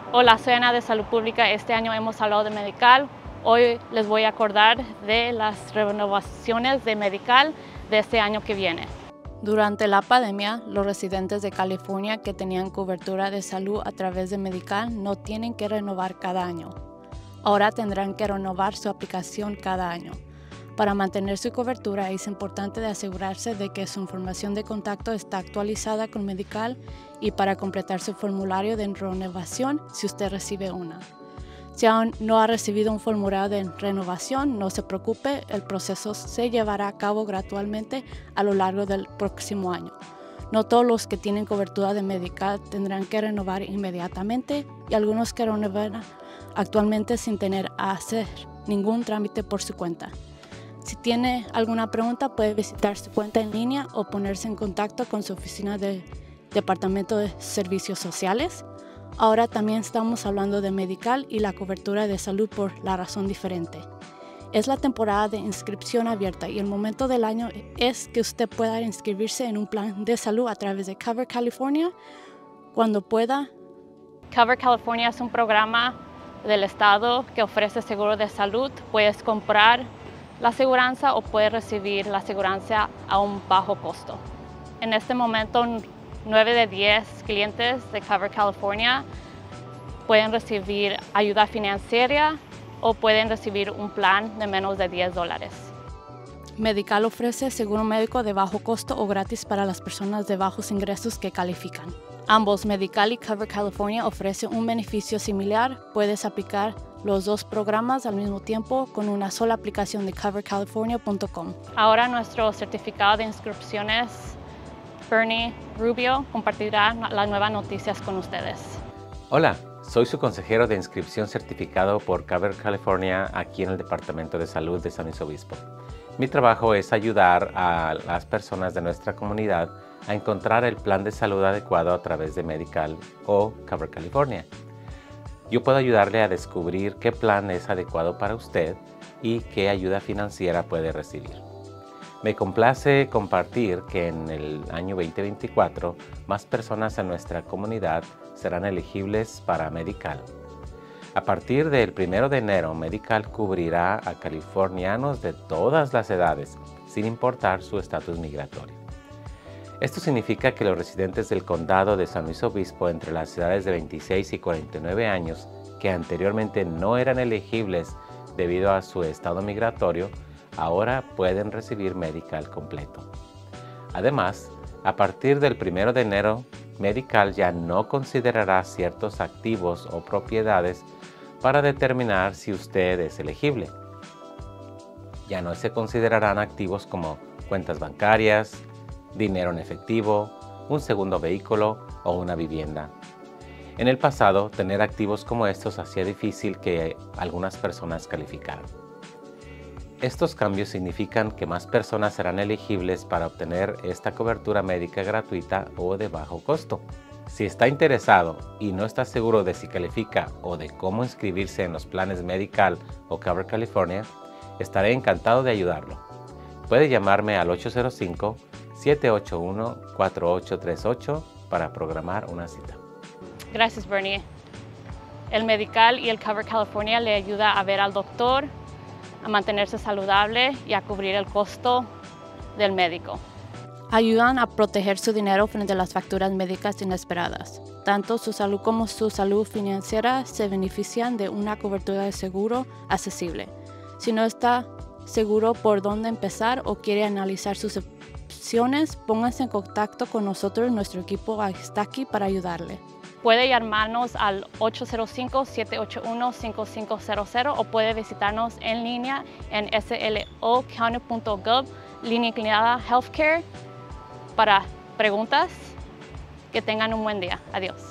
Hola, soy Ana de Salud Pública. Este año hemos hablado de Medical. Hoy les voy a acordar de las renovaciones de Medical de este año que viene. Durante la pandemia, los residentes de California que tenían cobertura de salud a través de Medical no tienen que renovar cada año. Ahora tendrán que renovar su aplicación cada año. Para mantener su cobertura es importante de asegurarse de que su información de contacto está actualizada con Medical y para completar su formulario de renovación si usted recibe una. Si aún no ha recibido un formulario de renovación, no se preocupe, el proceso se llevará a cabo gradualmente a lo largo del próximo año. No todos los que tienen cobertura de Medical tendrán que renovar inmediatamente y algunos que renovarán actualmente sin tener que hacer ningún trámite por su cuenta. Si tiene alguna pregunta, puede visitar su cuenta en línea o ponerse en contacto con su oficina del Departamento de Servicios Sociales. Ahora también estamos hablando de Medical y la cobertura de salud por la razón diferente. Es la temporada de inscripción abierta y el momento del año es que usted pueda inscribirse en un plan de salud a través de Cover California cuando pueda. Cover California es un programa del estado que ofrece seguro de salud. Puedes comprar la aseguranza o puede recibir la aseguranza a un bajo costo. En este momento, 9 de 10 clientes de Cover California pueden recibir ayuda financiera o pueden recibir un plan de menos de $10. Medical ofrece seguro médico de bajo costo o gratis para las personas de bajos ingresos que califican. Ambos, Medical y Cover California, ofrecen un beneficio similar. Puedes aplicar los dos programas al mismo tiempo con una sola aplicación de covercalifornia.com. Ahora nuestro certificado de inscripciones, Bernie Rubio, compartirá las nuevas noticias con ustedes. Hola, soy su consejero de inscripción certificado por Cover California aquí en el Departamento de Salud de San Luis Obispo. Mi trabajo es ayudar a las personas de nuestra comunidad a encontrar el plan de salud adecuado a través de Medical o Cover California. Yo puedo ayudarle a descubrir qué plan es adecuado para usted y qué ayuda financiera puede recibir. Me complace compartir que en el año 2024 más personas en nuestra comunidad serán elegibles para Medical. A partir del 1 de enero, Medical cubrirá a californianos de todas las edades, sin importar su estatus migratorio. Esto significa que los residentes del condado de San Luis Obispo entre las edades de 26 y 49 años, que anteriormente no eran elegibles debido a su estado migratorio, ahora pueden recibir Medical completo. Además, a partir del 1 de enero, Medical ya no considerará ciertos activos o propiedades para determinar si usted es elegible. Ya no se considerarán activos como cuentas bancarias, dinero en efectivo, un segundo vehículo o una vivienda. En el pasado, tener activos como estos hacía difícil que algunas personas calificaran. Estos cambios significan que más personas serán elegibles para obtener esta cobertura médica gratuita o de bajo costo. Si está interesado y no está seguro de si califica o de cómo inscribirse en los planes Medical o Cover California, estaré encantado de ayudarlo. Puede llamarme al 805-781-4838 para programar una cita. Gracias, Bernie. El Medical y el Cover California le ayuda a ver al doctor, a mantenerse saludable y a cubrir el costo del médico. Ayudan a proteger su dinero frente a las facturas médicas inesperadas. Tanto su salud como su salud financiera se benefician de una cobertura de seguro accesible. Si no está seguro por dónde empezar o quiere analizar sus opciones, póngase en contacto con nosotros. Nuestro equipo está aquí para ayudarle. Puede llamarnos al 805-781-5500 o puede visitarnos en línea en slocounty.gov, línea inclinada Healthcare, para preguntas. Que tengan un buen día. Adiós.